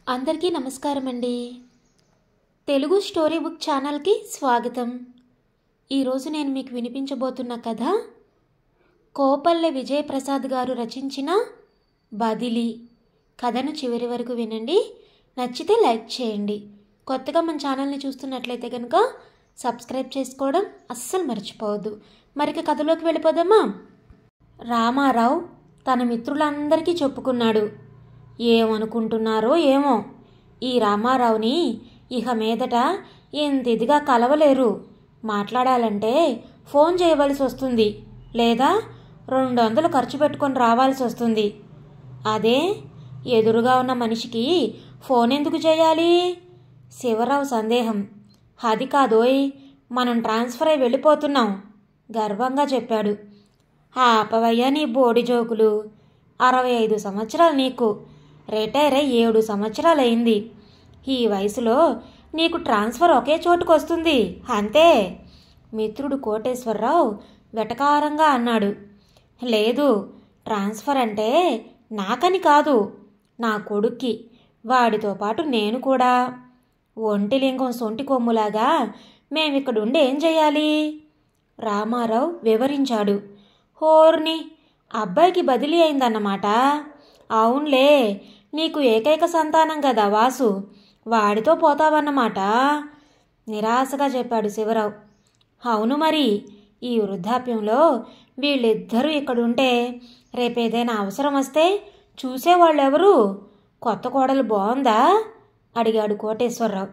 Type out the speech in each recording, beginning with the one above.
అందరికీ నమస్కారం అండి. తెలుగు స్టోరీ బుక్ ఛానల్కి స్వాగతం. ఈరోజు నేను మీకు వినిపించబోతున్న కథ కోపల్లె విజయప్రసాద్ గారు రచించిన బదిలీ. కథను చివరి వరకు వినండి. నచ్చితే లైక్ చేయండి. కొత్తగా మన ఛానల్ని చూస్తున్నట్లయితే కనుక సబ్స్క్రైబ్ చేసుకోవడం అస్సలు మర్చిపోవద్దు. మరిక కథలోకి వెళ్ళిపోదామా? రామారావు తన మిత్రులందరికీ చెప్పుకున్నాడు. ఏమనుకుంటున్నారో ఏమో, ఈ రామారావుని ఇక మీదట ఇంత ఇదిగా కలవలేరు. మాట్లాడాలంటే ఫోన్ చేయవలసి వస్తుంది, లేదా 200 ఖర్చు పెట్టుకొని రావాల్సి వస్తుంది. అదే ఎదురుగా ఉన్న మనిషికి ఫోన్ ఎందుకు చేయాలి? శివరావు సందేహం. అది కాదోయ్, మనం ట్రాన్స్ఫర్ అయి వెళ్ళిపోతున్నాం గర్వంగా చెప్పాడు. ఆపవయ్యా నీ బోడి జోకులు. 65 సంవత్సరాలు నీకు. రిటైర్ అయ్యి 7 సంవత్సరాలైంది. ఈ వయసులో నీకు ట్రాన్స్ఫర్ ఒకే చోటుకు వస్తుంది అంతే. మిత్రుడు కోటేశ్వరరావు వెటకారంగా అన్నాడు. లేదు, ట్రాన్స్ఫర్ అంటే నాకని కాదు, నా కొడుక్కి. వాడితో పాటు నేను కూడా. ఒంటిలింగం సొంటి కొమ్ములాగా మేమిక్కడుండి ఏం చేయాలి? రామారావు వివరించాడు. హోర్ని, అబ్బాయికి బదిలీ అయిందన్నమాట. అవునులే, నీకు ఏకైక సంతానం కదా వాసు, వాడితో పోతావన్నమాట నిరాశగా చెప్పాడు శివరావు. అవును మరి, ఈ వృద్ధాప్యంలో వీళ్ళిద్దరూ ఇక్కడుంటే రేపేదైనా అవసరం వస్తే చూసేవాళ్ళెవరు? కొత్త కోడలు బాగుందా? అడిగాడు కోటేశ్వరరావు.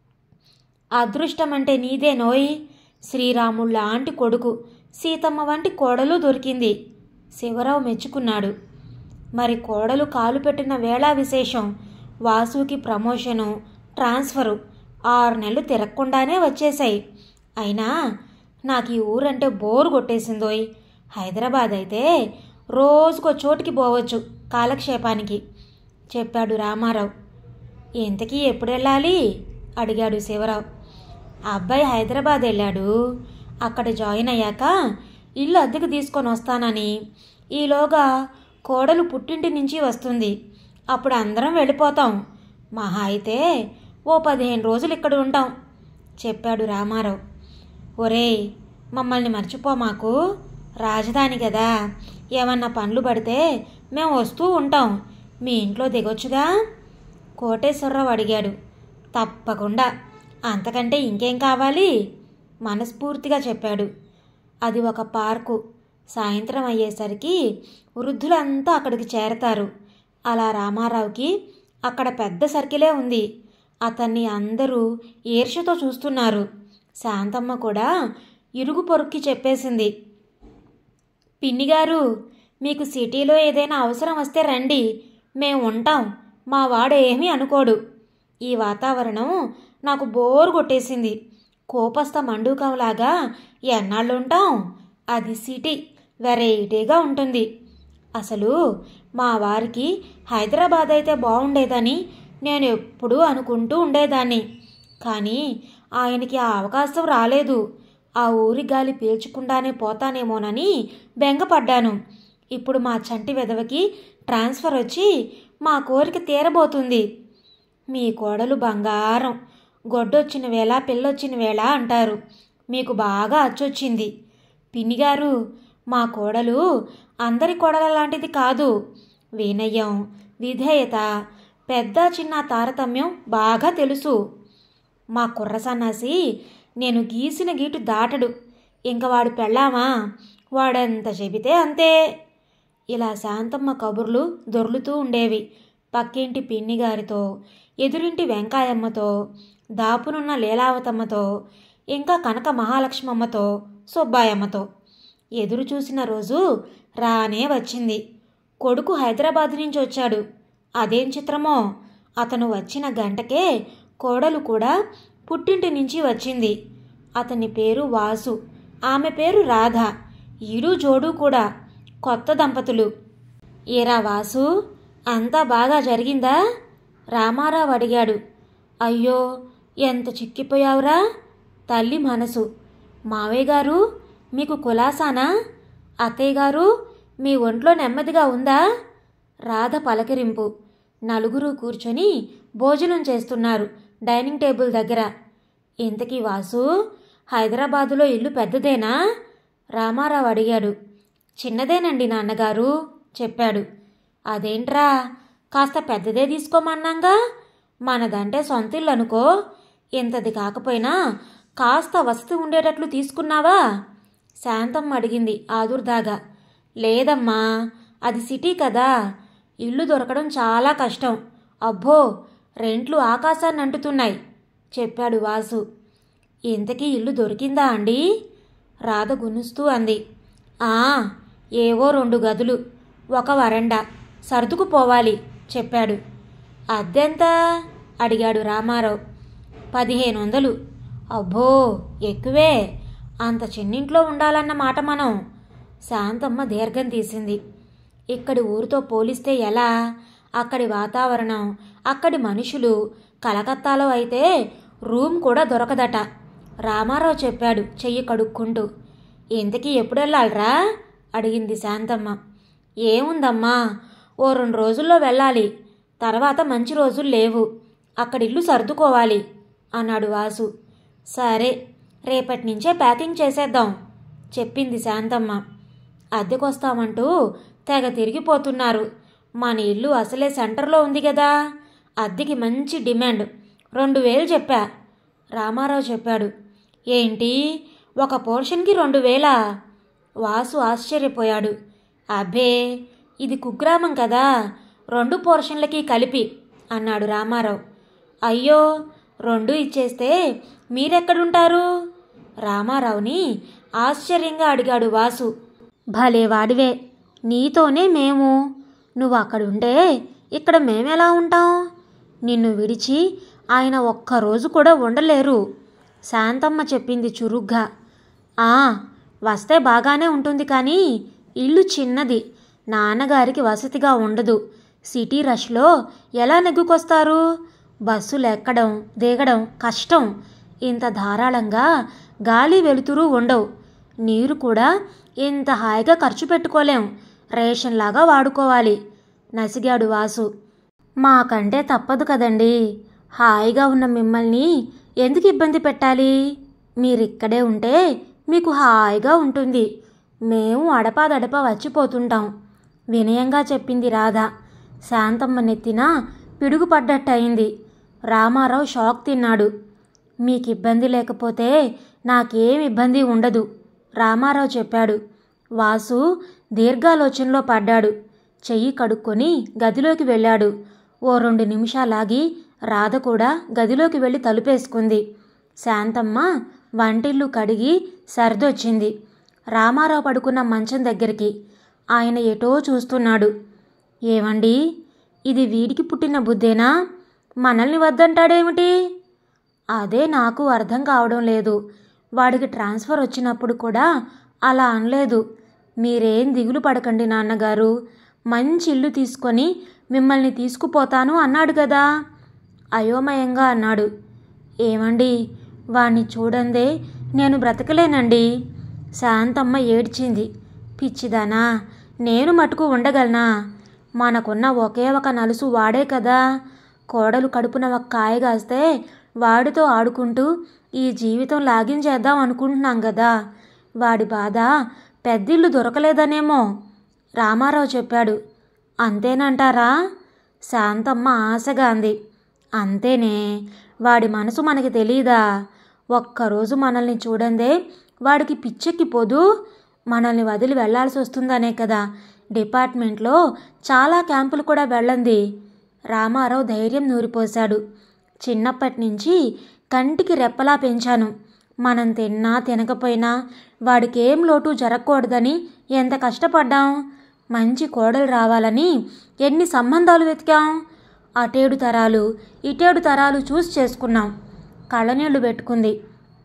అదృష్టం అంటే నీదేనోయ్. శ్రీరాముళ్ళ లాంటి కొడుకు, సీతమ్మ వంటి కోడలు దొరికింది. శివరావు మెచ్చుకున్నాడు. మరి కోడలు కాలు పెట్టిన వేళ విశేషం. వాసుకి ప్రమోషను, ట్రాన్స్ఫరు 6 నెలలు తిరగకుండానే వచ్చేశాయి. అయినా నాకు ఈ ఊరంటే బోరు కొట్టేసిందోయ్. హైదరాబాద్ అయితే రోజుకో చోటికి పోవచ్చు కాలక్షేపానికి చెప్పాడు రామారావు. ఇంతకీ ఎప్పుడు వెళ్ళాలి? అడిగాడు శివరావు. అబ్బాయి హైదరాబాద్ వెళ్ళాడు. అక్కడ జాయిన్ అయ్యాక ఇల్లు అద్దెకు తీసుకొని వస్తానని. ఈలోగా కోడలు పుట్టింటి నుంచి వస్తుంది. అప్పుడు అందరం వెళ్ళిపోతాం. మహా అయితే ఓ 15 రోజులు ఇక్కడ ఉంటాం చెప్పాడు రామారావు. ఒరేయ్, మమ్మల్ని మర్చిపోమాకు. రాజధాని కదా, ఏమన్నా పనులు పడితే మేము వస్తూ ఉంటాం. మీ ఇంట్లో దిగొచ్చుగా? కోటేశ్వరరావు అడిగాడు. తప్పకుండా, అంతకంటే ఇంకేం కావాలి? మనస్ఫూర్తిగా చెప్పాడు. అది ఒక పార్కు. సాయంత్రం అయ్యేసరికి వృద్ధులంతా అక్కడికి చేరతారు. అలా రామారావుకి అక్కడ పెద్ద సర్కిలే ఉంది. అతన్ని అందరూ ఈర్ష్యతో చూస్తున్నారు. శాంతమ్మ కూడా ఇరుగు పొరుక్కి చెప్పేసింది. పిన్నిగారు, మీకు సిటీలో ఏదైనా అవసరం వస్తే రండి, మేము ఉంటాం. మా వాడు ఏమీ అనుకోడు. ఈ వాతావరణం నాకు బోరు కొట్టేసింది. కోపస్థ మండూకంలాగా ఎన్నాళ్ళుంటాం? అది సిటీ, వెరైటీగా ఉంటుంది. అసలు మా వారికి హైదరాబాద్ అయితే బాగుండేదని నేను ఎప్పుడూ అనుకుంటూ ఉండేదాన్ని. కానీ ఆయనకి ఆ అవకాశం రాలేదు. ఆ ఊరి గాలి పీల్చకుండానే పోతానేమోనని బెంగపడ్డాను. ఇప్పుడు మా చంటి వెధవకి ట్రాన్స్ఫర్ వచ్చి మా కోరిక తీరబోతుంది. మీ కోడలు బంగారం. గొడ్డొచ్చిన వేళ పిల్లొచ్చిన వేళ అంటారు. మీకు బాగా అచ్చొచ్చింది. పిన్నిగారు, మా కోడలు అందరి కోడల లాంటిది కాదు. వినయం, విధేయత, పెద్ద చిన్న తారతమ్యం బాగా తెలుసు. మా కుర్ర సన్నాసి నేను గీసిన గీటు దాటడు. ఇంక వాడు పెళ్ళామా? వాడెంత చెబితే అంతే. ఇలా శాంతమ్మ కబుర్లు దొర్లుతూ ఉండేవి. పక్కింటి పిన్నిగారితో, ఎదురింటి వెంకాయమ్మతో, దాపునున్న లీలావతమ్మతో, ఇంకా కనక మహాలక్ష్మమ్మతో, సుబ్బాయమ్మతో. ఎదురు చూసిన రోజు రానే వచ్చింది. కొడుకు హైదరాబాద్ నుంచి వచ్చాడు. అదేం చిత్రమో, అతను వచ్చిన గంటకే కోడలు కూడా పుట్టింటి నుంచి వచ్చింది. అతని పేరు వాసు, ఆమె పేరు రాధ. ఈడు జోడు కూడా కొత్త దంపతులు. ఏరా వాసు, అంతా బాగా జరిగిందా? రామారావు అడిగాడు. అయ్యో, ఎంత చిక్కిపోయావురా. తల్లి మనసు. మావయ్య గారు, మీకు కులాసానా? అత్తయ్య గారు, మీ ఒంట్లో నెమ్మదిగా ఉందా? రాధ పలకరింపు. నలుగురు కూర్చొని భోజనం చేస్తున్నారు డైనింగ్ టేబుల్ దగ్గర. ఇంతకీ వాసు, హైదరాబాదులో ఇల్లు పెద్దదేనా? రామారావు అడిగాడు. చిన్నదేనండి నాన్నగారు చెప్పాడు. అదేంట్రా, కాస్త పెద్దదే తీసుకోమన్నాగా? మనదంటే సొంత ఇల్లు అనుకో. ఇంతది కాకపోయినా కాస్త వసతి ఉండేటట్లు తీసుకున్నావా? శాంతమ్మ అడిగింది ఆదుర్దాగా. లేదమ్మా, అది సిటీ కదా, ఇల్లు దొరకడం చాలా కష్టం. అబ్బో, రెంట్లు ఆకాశాన్ని అంటుతున్నాయి చెప్పాడు వాసు. ఇంతకీ ఇల్లు దొరికిందా అండి? రాధ గునుస్తూ అంది. ఏవో 2 గదులు, ఒక వరండా, సర్దుకుపోవాలి చెప్పాడు. అద్దెంత అడిగాడు రామారావు. 1500. అబ్బో, ఎక్కువే. అంత చిన్నింట్లో ఉండాలన్నమాట మనం. శాంతమ్మ దీర్ఘం తీసింది. ఇక్కడి ఊరితో పోలిస్తే ఎలా? అక్కడి వాతావరణం, అక్కడి మనుషులు. కలకత్తాలో అయితే రూమ్ కూడా దొరకదట రామారావు చెప్పాడు చెయ్యి కడుక్కుంటూ. ఇంతకీ ఎప్పుడెళ్ళాలరా అడిగింది శాంతమ్మ. ఏముందమ్మా, ఓ 2 రోజుల్లో వెళ్ళాలి. తర్వాత మంచి రోజులు లేవు. అక్కడిల్లు సర్దుకోవాలి అన్నాడు వాసు. సరే, రేపటి నుంచే ప్యాకింగ్ చేసేద్దాం చెప్పింది శాంతమ్మ. అద్దెకొస్తామంటూ తెగ తిరిగిపోతున్నారు. మన ఇల్లు అసలే సెంటర్లో ఉంది కదా, అద్దెకి మంచి డిమాండ్. 2000 చెప్పా రామారావు చెప్పాడు. ఏంటి, ఒక పోర్షన్కి 2000? వాసు ఆశ్చర్యపోయాడు. అబ్బే, ఇది కుగ్రామం కదా, 2 పోర్షన్లకి కలిపి అన్నాడు రామారావు. అయ్యో, 2 ఇచ్చేస్తే మీరెక్కడుంటారు? రామారావుని ఆశ్చర్యంగా అడిగాడు వాసు. భలే వాడివే, నీతోనే మేము. నువ్వు అక్కడుంటే ఇక్కడ మేమెలా ఉంటాం? నిన్ను విడిచి ఆయన ఒక్కరోజు కూడా ఉండలేరు శాంతమ్మ చెప్పింది చురుగ్గా. వస్తే బాగానే ఉంటుంది, కానీ ఇల్లు చిన్నది, నాన్నగారికి వసతిగా ఉండదు. సిటీ రష్లో ఎలా నెగ్గుకొస్తారు? బస్సులు ఎక్కడం దిగడం కష్టం. ఇంత ధారాళంగా గాలి వెలుతురు ఉండవు. నీరు కూడా ఇంత హాయిగా ఖర్చు పెట్టుకోలేం. రేషన్లాగా వాడుకోవాలి నసిగాడు వాసు. మాకంటే తప్పదు కదండి. హాయిగా ఉన్న మిమ్మల్ని ఎందుకు ఇబ్బంది పెట్టాలి? మీరిక్కడే ఉంటే మీకు హాయిగా ఉంటుంది. మేము అడపాదడపా వచ్చిపోతుంటాం వినయంగా చెప్పింది రాధ. శాంతమ్మ నెత్తిన పిడుగుపడ్డట్టయింది. రామారావు షాక్ తిన్నాడు. మీకు ఇబ్బంది లేకపోతే నాకేం ఇబ్బంది ఉండదు రామారావు చెప్పాడు. వాసు దీర్ఘాలోచనలో పడ్డాడు. చెయ్యి కడుక్కొని గదిలోకి వెళ్ళాడు. ఓ 2 నిమిషాలాగి రాధ కూడా గదిలోకి వెళ్ళి తలుపేసుకుంది. శాంతమ్మ వంటిల్లు కడిగి సర్దొచ్చింది. రామారావు పడుకున్న మంచం దగ్గరికి. ఆయన ఎటో చూస్తున్నాడు. ఏమండి, ఇది వీడికి పుట్టిన బుద్ధేనా? మనల్ని వద్దంటాడేమిటి? అదే నాకు అర్థం కావడం లేదు. వాడికి ట్రాన్స్ఫర్ వచ్చినప్పుడు కూడా అలా అనలేదు. మీరేం దిగులు పడకండి నాన్నగారు, మంచి ఇల్లు తీసుకొని మిమ్మల్ని తీసుకుపోతాను అన్నాడు కదా. అయోమయంగా అన్నాడు. ఏమండి, వాణ్ణి చూడందే నేను బ్రతకలేనండి. శాంతమ్మ ఏడ్చింది. పిచ్చిదానా, నేను మటుకు ఉండగలనా? మనకున్న ఒకే ఒక నలుసు వాడే కదా. కోడలు కడుపున ఒక కాయ కాస్తే వాడితో ఆడుకుంటూ ఈ జీవితం లాగించేద్దాం అనుకుంటున్నాం కదా. వాడి బాధ పెద్దిల్లు దొరకలేదనేమో రామారావు చెప్పాడు. అంతేనంటారా? శాంతమ్మ ఆశగా అంది. అంతేనే, వాడి మనసు మనకి తెలీదా? ఒక్కరోజు మనల్ని చూడందే వాడికి పిచ్చెక్కిపోదు. మనల్ని వదిలి వెళ్లాల్సి వస్తుందనే కదా డిపార్ట్మెంట్లో చాలా క్యాంపులు కూడా వెళ్ళంది. రామారావు ధైర్యం నూరిపోశాడు. చిన్నప్పటి నుంచి కంటికి రెప్పలా పెంచాను. మనం తిన్నా తినకపోయినా వాడికేం లోటు జరగకూడదని ఎంత కష్టపడ్డాం. మంచి కోడలు రావాలని ఎన్ని సంబంధాలు వెతికాం. అటేడు తరాలు ఇటేడు తరాలు చూసి చేసుకున్నాం. కళ్ళనీళ్లు పెట్టుకుంది.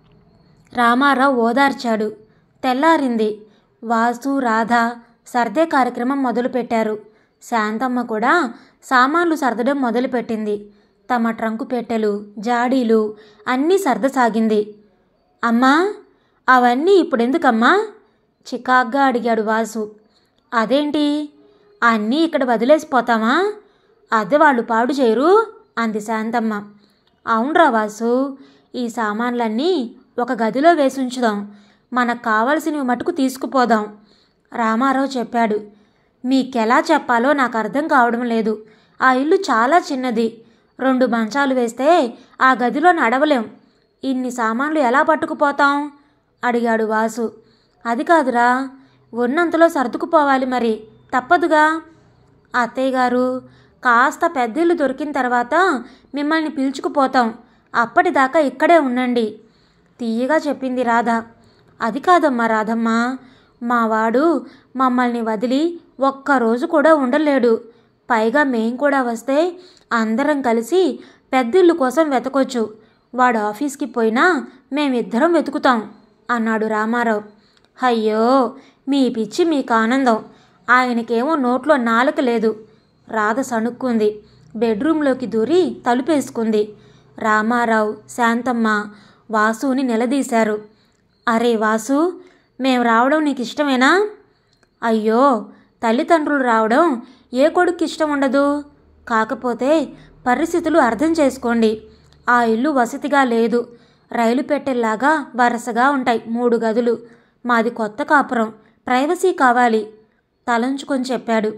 రామారావు ఓదార్చాడు. తెల్లారింది. వాసు రాధ సర్దే కార్యక్రమం మొదలుపెట్టారు. శాంతమ్మ కూడా సామాన్లు సర్దడం మొదలుపెట్టింది. తమ ట్రంకు పెట్టెలు జాడీలు అన్నీ సర్దసాగింది. అమ్మా, అవన్నీ ఇప్పుడెందుకమ్మా చికాగ్గా అడిగాడు వాసు. అదేంటి, అన్నీ ఇక్కడ వదిలేసిపోతామా? అద్దె వాళ్ళు పాడు చేయరు అంది శాంతమ్మ. అవునరా వాసు, ఈ సామాన్లన్నీ ఒక గదిలో వేసుంచుదాం, మనకు కావలసినవి మటుకు తీసుకుపోదాం రామారావు చెప్పాడు. మీకెలా చెప్పాలో నాకు అర్థం కావడం లేదు. ఆ ఇల్లు చాలా చిన్నది. 2 మంచాలు వేస్తే ఆ గదిలో నడవలేం. ఇన్ని సామాన్లు ఎలా పట్టుకుపోతాం అడిగాడు వాసు. అది కాదురా, ఉన్నంతలో సర్దుకుపోవాలి, మరి తప్పదుగా. అత్తయ్య గారు, కాస్త పెద్దిల్లు దొరికిన తర్వాత మిమ్మల్ని పిలుచుకుపోతాం, అప్పటిదాకా ఇక్కడే ఉండండి తీయగా చెప్పింది రాధ. అది కాదమ్మా రాధమ్మ, మావాడు మమ్మల్ని వదిలి ఒక్కరోజు కూడా ఉండలేడు. పైగా మేం కూడా వస్తే అందరం కలిసి పెద్దిల్లు కోసం వెతకొచ్చు. వాడు ఆఫీస్కి పోయినా మేమిద్దరం వెతుకుతాం అన్నాడు రామారావు. అయ్యో, మీ పిచ్చి మీకు ఆనందం, ఆయనకేమో నోట్లో నాలుక లేదు. రాధ సణుక్కుంది. బెడ్రూంలోకి దూరి తలుపేసుకుంది. రామారావు, శాంతమ్మ వాసుని నిలదీశారు. అరే వాసు, మేం రావడం నీకు ఇష్టమేనా? అయ్యో, తల్లిదండ్రులు రావడం ఏ కొడుకు ఇష్టం ఉండదు. కాకపోతే పరిస్థితులు అర్థం చేసుకోండి. ఆ ఇల్లు వసతిగా లేదు. రైలు పెట్టెల్లాగా వరుసగా ఉంటాయి 3 గదులు. మాది కొత్త కాపురం, ప్రైవసీ కావాలి తలంచుకొని చెప్పాడు.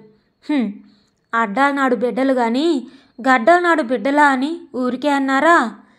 అడ్డానాడు బిడ్డలు గాని గడ్డానాడు బిడ్డలా అని ఊరికే అన్నారా?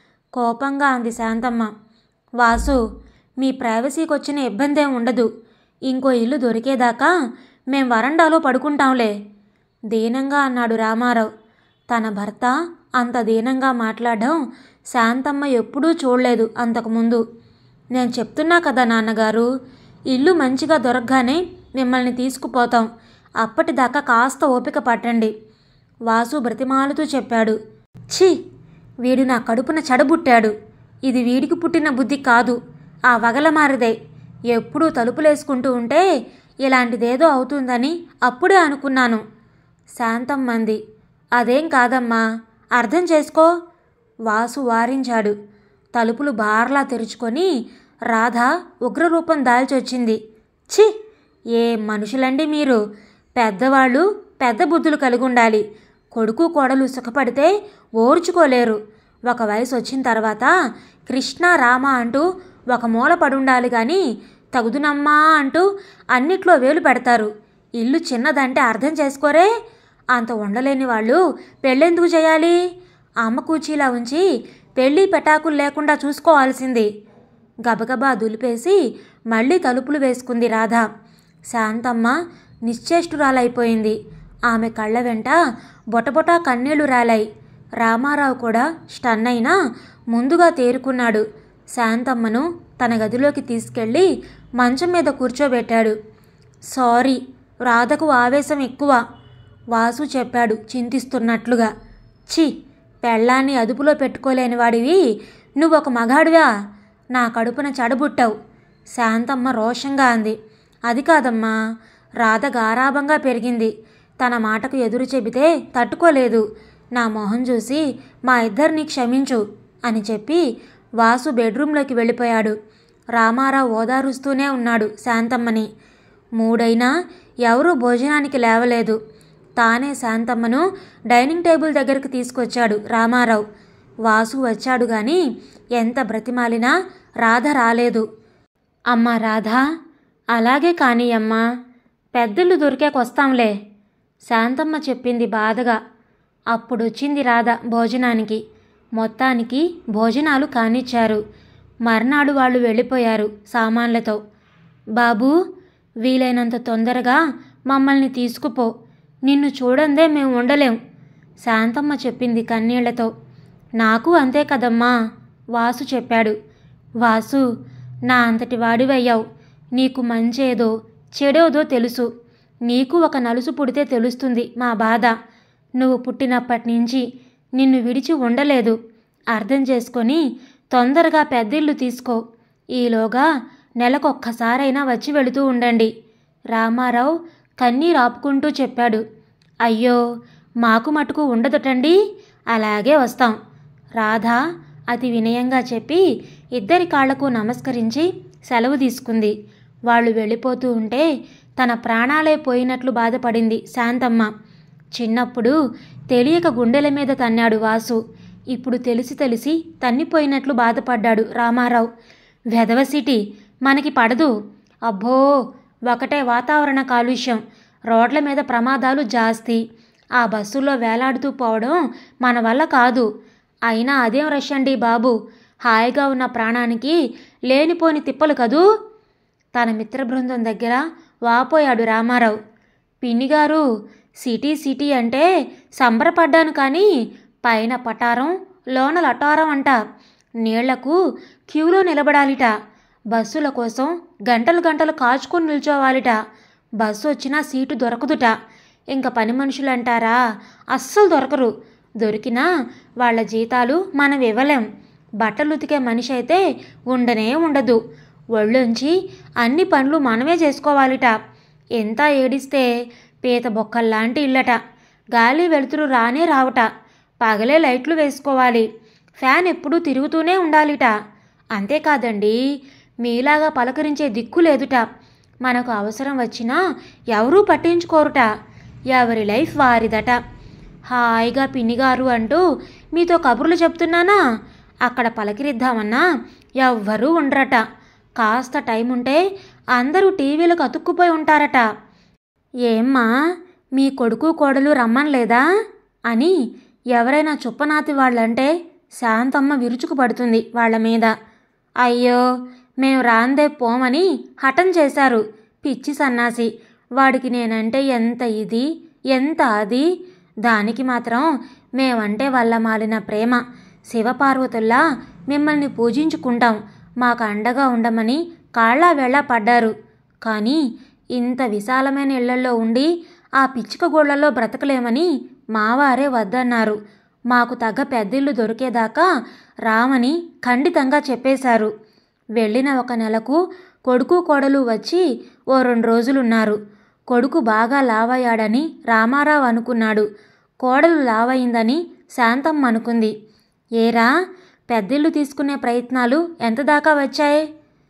కోపంగా అంది శాంతమ్మ. వాసు, మీ ప్రైవసీకి వచ్చిన ఇబ్బందేం ఉండదు. ఇంకో ఇల్లు దొరికేదాకా మేం వరండాలో పడుకుంటాంలే దీనంగా అన్నాడు రామారావు. తన భర్త అంత దీనంగా మాట్లాడడం శాంతమ్మ ఎప్పుడూ చూడలేదు అంతకుముందు. నేను చెప్తున్నా కదా నాన్నగారు, ఇల్లు మంచిగా దొరకగానే మిమ్మల్ని తీసుకుపోతాం, అప్పటిదాకా కాస్త ఓపిక పట్టండి వాసు బ్రతిమాలుతూ చెప్పాడు. ఛీ, వీడు నా కడుపున చెడబుట్టాడు. ఇది వీడికి పుట్టిన బుద్ధి కాదు, ఆ వగలమారిదే. ఎప్పుడూ తలుపులేసుకుంటూ ఉంటే ఇలాంటిదేదో అవుతుందని అప్పుడే అనుకున్నాను శాంతమ్మంది. అదేం కాదమ్మా, అర్థం చేసుకో వాసు వారించాడు. తలుపులు బార్లా తెరుచుకొని రాధ ఉగ్రరూపం దాల్చొచ్చింది. ఛీ, ఏ మనుషులండి మీరు! పెద్దవాళ్ళు పెద్ద బుద్ధులు కలిగి ఉండాలి. కొడుకు కోడలు సుఖపడితే ఓర్చుకోలేరు. ఒక వయసు వచ్చిన తర్వాత కృష్ణ రామ అంటూ ఒక మూల పడుండాలి కానీ తగుదునమ్మా అంటూ అన్నిట్లో వేలు పెడతారు. ఇల్లు చిన్నదంటే అర్థం చేసుకోరే? అంత ఉండలేని వాళ్ళు పెళ్ళెందుకు చేయాలి? అమ్మ కూచీలా ఉంచి పెళ్ళి పెటాకులు లేకుండా చూసుకోవాల్సింది. గబగబా దులిపేసి మళ్ళీ తలుపులు వేసుకుంది రాధ. శాంతమ్మ నిశ్చేష్టురాలైపోయింది. ఆమె కళ్ళ వెంట బొటబొటా కన్నీళ్లు రాలాయి. రామారావు కూడా స్టన్ అయినా ముందుగా తేరుకున్నాడు. శాంతమ్మను తన గదిలోకి తీసుకెళ్ళి మంచం మీద కూర్చోబెట్టాడు. సారీ, రాధకు ఆవేశం ఎక్కువ వాసు చెప్పాడు చింతిస్తున్నట్లుగా. ఛీ, పెళ్ళాన్ని అదుపులో పెట్టుకోలేని వాడివి నువ్వొక మగాడివా? నా కడుపున చెడబుట్టావు శాంతమ్మ రోషంగా అంది. అది కాదమ్మా, రాధ గారాబంగా పెరిగింది. తన మాటకు ఎదురు చెబితే తట్టుకోలేదు. నా మొహం చూసి మా ఇద్దరిని క్షమించు అని చెప్పి వాసు బెడ్రూంలోకి వెళ్ళిపోయాడు. రామారావు ఓదారుస్తూనే ఉన్నాడు శాంతమ్మని. 3 అయినా ఎవరూ భోజనానికి లేవలేదు. తానే శాంతమ్మను డైనింగ్ టేబుల్ దగ్గరికి తీసుకొచ్చాడు రామారావు. వాసు వచ్చాడు గాని ఎంత బ్రతిమాలినా రాధ రాలేదు. అమ్మా రాధ, అలాగే కానీ అమ్మా, పెద్దలు దొరికాకొస్తాంలే శాంతమ్మ చెప్పింది బాధగా. అప్పుడొచ్చింది రాధ భోజనానికి. మొత్తానికి భోజనాలు కానిచ్చారు. మర్నాడు వాళ్ళు వెళ్ళిపోయారు సామాన్లతో. బాబూ, వీలైనంత తొందరగా మమ్మల్ని తీసుకుపో, నిన్ను చూడందే మేము ఉండలేం శాంతమ్మ చెప్పింది కన్నీళ్లతో. నాకు అంతే కదమ్మా వాసు చెప్పాడు. వాసు, నా అంతటి వాడివయ్యావు. నీకు మంచేదో చెడోదో తెలుసు. నీకు ఒక నలుసు పుడితే తెలుస్తుంది మా బాధ. నువ్వు పుట్టినప్పటి నుంచి నిన్ను విడిచి ఉండలేదు. అర్థం చేసుకొని తొందరగా పెద్దిల్లు తీసుకో. ఈలోగా నెలకొక్కసారైనా వచ్చి వెళుతూ ఉండండి రామారావు కన్నీరు ఆపుకుంటూ చెప్పాడు. అయ్యో, మాకు మటుకు ఉండదుటండి, అలాగే వస్తాం రాధ అతి వినయంగా చెప్పి ఇద్దరి కాళ్లకు నమస్కరించి సెలవు తీసుకుంది. వాళ్ళు వెళ్ళిపోతూ ఉంటే తన ప్రాణాలే పోయినట్లు బాధపడింది శాంతమ్మ. చిన్నప్పుడు తెలియక గుండెల మీద తన్నాడు వాసు. ఇప్పుడు తెలిసి తెలిసి తన్నిపోయినట్లు బాధపడ్డాడు రామారావు. వెధవ సిటీ మనకి పడదు. అబ్బో, ఒకటే వాతావరణ కాలుష్యం, రోడ్ల మీద ప్రమాదాలు జాస్తి. ఆ బస్సుల్లో వేలాడుతూ పోవడం మన వల్ల కాదు. అయినా అదేం రష్ అండి బాబు, హాయిగా ఉన్న ప్రాణానికి లేనిపోని తిప్పలు కదూ. తన మిత్ర బృందం దగ్గర వాపోయాడు రామారావు. పిన్నిగారు, సిటీ సిటీ అంటే సంబరపడ్డాను, కానీ పైన పటారం లోన లటారం అంట. నీళ్లకు క్యూలో నిలబడాలిట. బస్సుల కోసం గంటలు గంటలు కాచుకొని నిల్చోవాలిట. బస్సు వచ్చినా సీటు దొరకదుట. ఇంక పని మనుషులంటారా, అస్సలు దొరకరు. దొరికినా వాళ్ళ జీతాలు మనం ఇవ్వలేం. బట్టలు ఉతికే మనిషి అయితే ఉండనే ఉండదు. ఒళ్ళొంచి అన్ని పనులు మనమే చేసుకోవాలిట. ఎంత ఏడిస్తే పీత బొక్కల్లాంటి ఇల్లట. గాలి వెలుతురు రానే రావట. పగలే లైట్లు వేసుకోవాలి. ఫ్యాన్ ఎప్పుడూ తిరుగుతూనే ఉండాలిట. అంతేకాదండి, మీలాగా పలకరించే దిక్కు లేదుట. మనకు అవసరం వచ్చినా ఎవరూ పట్టించుకోరుట. ఎవరి లైఫ్ వారిదట. హాయిగా పిన్నిగారు అంటూ మీతో కబుర్లు చెప్తున్నానా, అక్కడ పలకరిద్దామన్నా ఎవ్వరూ ఉండరట. కాస్త టైం ఉంటే అందరూ టీవీలకు అతుక్కుపోయి ఉంటారట. ఏమ్మా, మీ కొడుకు కోడలు రమ్మనలేదా అని ఎవరైనా చుప్పనాతి వాళ్ళంటే శాంతమ్మ విరుచుకు పడుతుంది వాళ్ళ మీద. అయ్యో, మేము రాందే పోమని హఠం చేశారు. పిచ్చి సన్నాసి, వాడికి నేనంటే ఎంత ఇది ఎంత అది. దానికి మాత్రం మేమంటే వల్ల మాలిన ప్రేమ. శివపార్వతుల్లా మిమ్మల్ని పూజించుకుంటాం, మాకు అండగా ఉండమని కాళ్ళా వేళ్ళ పడ్డారు. కానీ ఇంత విశాలమైన ఇళ్లల్లో ఉండి ఆ పిచ్చుక గోళ్లలో బ్రతకలేమని మావారే వద్దన్నారు. మాకు తగ్గ పెద్దిల్లు దొరికేదాకా రామని ఖండితంగా చెప్పేశారు. వెళ్ళిన 1 నెలకు కొడుకు కోడలు వచ్చి ఓ 2 రోజులున్నారు. కొడుకు బాగా లావయ్యాడని రామారావు అనుకున్నాడు. కోడలు లావయిందని శాంతమ్మ అనుకుంది. ఏరా, పెద్దిల్లు తీసుకునే ప్రయత్నాలు ఎంత దాకా వచ్చాయి?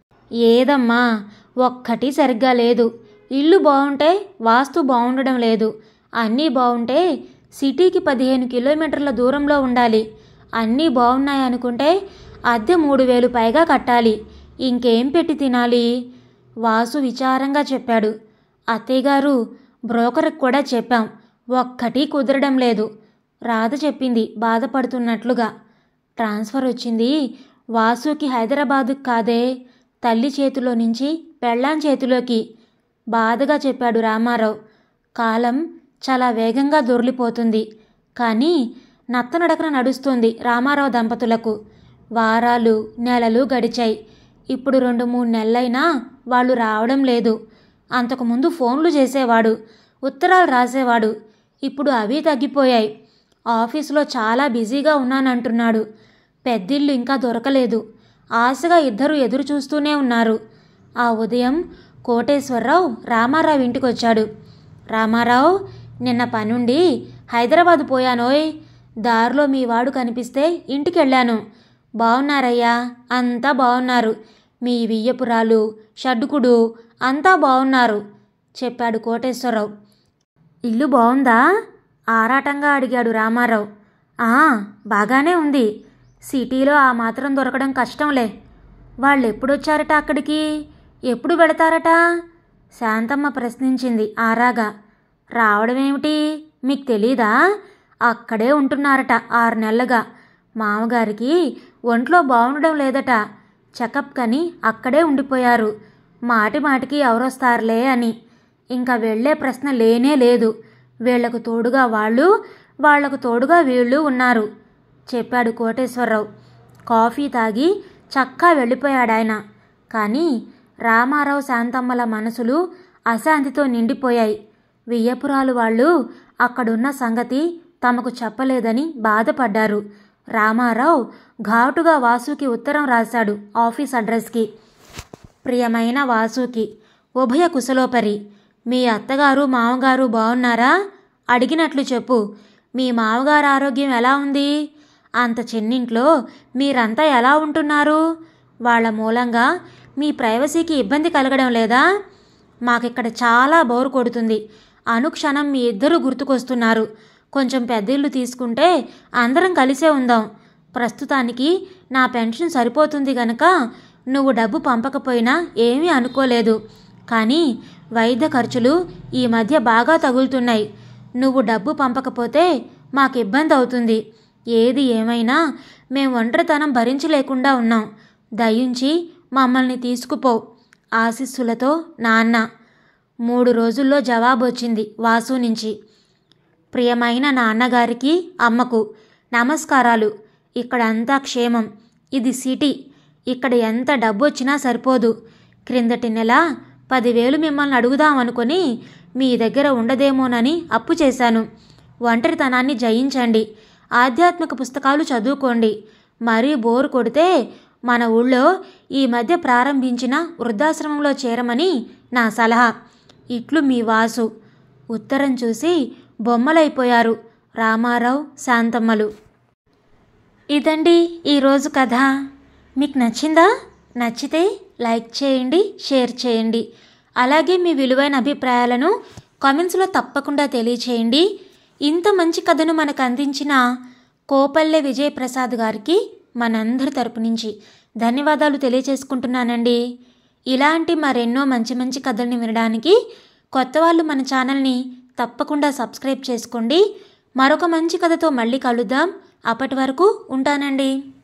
ఏదమ్మా, ఒక్కటి సరిగ్గా లేదు. ఇల్లు బాగుంటే వాస్తు బాగుండడం లేదు. అన్నీ బాగుంటే సిటీకి 15 కిలోమీటర్ల దూరంలో ఉండాలి. అన్నీ బాగున్నాయనుకుంటే అద్దె 3,000 పైగా కట్టాలి. ఇంకేం పెట్టి తినాలి? వాసు విచారంగా చెప్పాడు. అత్తయ్యగారు, బ్రోకర్కి కూడా చెప్పాం, ఒక్కటి కుదరడం లేదు. రాధ చెప్పింది బాధపడుతున్నట్లుగా. ట్రాన్స్ఫర్ వచ్చింది వాసుకి హైదరాబాదుకి కాదే, తల్లి చేతిలో నుంచి పెళ్ళాం చేతిలోకి. బాధగా చెప్పాడు రామారావు. కాలం చాలా వేగంగా దొర్లిపోతుంది. కానీ నత్తనడకన నడుస్తుంది రామారావు దంపతులకు. వారాలు నెలలు గడిచాయి. ఇప్పుడు 2-3 నెలలైనా వాళ్ళు రావడం లేదు. అంతకుముందు ఫోన్లు చేసేవాడు, ఉత్తరాలు రాసేవాడు. ఇప్పుడు అవి తగ్గిపోయాయి. ఆఫీసులో చాలా బిజీగా ఉన్నానంటున్నాడు. పెద్దిల్లు ఇంకా దొరకలేదు. ఆశగా ఇద్దరు ఎదురు చూస్తూనే ఉన్నారు. ఆ ఉదయం కోటేశ్వరరావు రామారావు ఇంటికొచ్చాడు. రామారావు, నిన్న పనుండి హైదరాబాదు పోయానోయ్. దారిలో మీ వాడు కనిపిస్తే ఇంటికెళ్ళాను. బాగున్నారయ్యా, అంతా బాగున్నారు. మీ వియ్యపురాలు షడ్డుకుడు అంతా బాగున్నారు చెప్పాడు కోటేశ్వరరావు. ఇల్లు బాగుందా? ఆరాటంగా అడిగాడు రామారావు. బాగానే ఉంది. సిటీలో ఆ మాత్రం దొరకడం కష్టంలే. వాళ్ళు ఎప్పుడొచ్చారట అక్కడికి? ఎప్పుడు వెళతారట? శాంతమ్మ ప్రశ్నించింది ఆరాగా. రావడమేమిటి, మీకు తెలీదా? అక్కడే ఉంటున్నారట 6 నెలలుగా. మామగారికి ఒంట్లో బాగుండడం లేదట. చెకప్ కని అక్కడే ఉండిపోయారు. మాటి మాటికి ఎవరొస్తారులే అని. ఇంకా వెళ్లే ప్రశ్న లేనే లేదు. వీళ్లకు తోడుగా వాళ్ళు, వాళ్లకు తోడుగా వీళ్ళు ఉన్నారు చెప్పాడు కోటేశ్వరరావు. కాఫీ తాగి చక్కా వెళ్ళిపోయాడాయన. కానీ రామారావు శాంతమ్మల మనసులు అశాంతితో నిండిపోయాయి. వియ్యపురాలు వాళ్ళు అక్కడున్న సంగతి తమకు చెప్పలేదని బాధపడ్డారు. రామారావు ఘాటుగా వాసుకి ఉత్తరం రాశాడు ఆఫీస్ అడ్రస్కి. ప్రియమైన వాసుకి, ఉభయ కుశలోపరి. మీ అత్తగారు మామగారు బాగున్నారా? అడిగినట్లు చెప్పు. మీ మామగారు ఆరోగ్యం ఎలా ఉంది? అంత చిన్నింట్లో మీరంతా ఎలా ఉంటున్నారు? వాళ్ళ మూలంగా మీ ప్రైవసీకి ఇబ్బంది కలగడం లేదా? మాకిక్కడ చాలా బోరు కొడుతుంది. అనుక్షణం మీ ఇద్దరూ గుర్తుకొస్తున్నారు. కొంచెం పెద్ద ఇల్లు తీసుకుంటే అందరం కలిసే ఉందాం. ప్రస్తుతానికి నా పెన్షన్ సరిపోతుంది గనక నువ్వు డబ్బు పంపకపోయినా ఏమీ అనుకోలేదు. కానీ వైద్య ఖర్చులు ఈ మధ్య బాగా తగులుతున్నాయి. నువ్వు డబ్బు పంపకపోతే మాకు ఇబ్బంది అవుతుంది. ఏది ఏమైనా మేము ఒంటరితనం భరించలేకుండా ఉన్నాం. దయించి మమ్మల్ని తీసుకుపో. ఆశీస్సులతో నాన్న. 3 రోజుల్లో జవాబు వచ్చింది వాసు నుంచి. ప్రియమైన నాన్నగారికి, అమ్మకు నమస్కారాలు. ఇక్కడ అంతా క్షేమం. ఇది సిటీ. ఇక్కడ ఎంత డబ్బు వచ్చినా సరిపోదు. క్రిందటి నెల 10,000 మిమ్మల్ని అడుగుదామనుకొని మీ దగ్గర ఉండదేమోనని అప్పు చేశాను. ఒంటరితనాన్ని జయించండి. ఆధ్యాత్మిక పుస్తకాలు చదువుకోండి. మరీ బోరు కొడితే మన ఊళ్ళో ఈ మధ్య ప్రారంభించిన వృద్ధాశ్రమంలో చేరమని నా సలహా. ఇట్లు మీ వాసు. ఉత్తరం చూసి బొమ్మలైపోయారు రామారావు, శాంతమ్మలు. ఇదండి ఈరోజు కథ. మీకు నచ్చిందా? నచ్చితే లైక్ చేయండి, షేర్ చేయండి. అలాగే మీ విలువైన అభిప్రాయాలను కామెంట్స్లో తప్పకుండా తెలియచేయండి. ఇంత మంచి కథను మనకు అందించిన కోపల్లె విజయప్రసాద్ గారికి మనందరి తరపు నుంచి ధన్యవాదాలు తెలియచేసుకుంటున్నానండి. ఇలాంటి మరెన్నో మంచి మంచి కథల్ని వినడానికి కొత్త వాళ్ళు మన ఛానల్ని తప్పకుండా సబ్స్క్రైబ్ చేసుకోండి. మరొక మంచి కథతో మళ్ళీ కలుద్దాం. అప్పటి వరకు ఉంటానండి.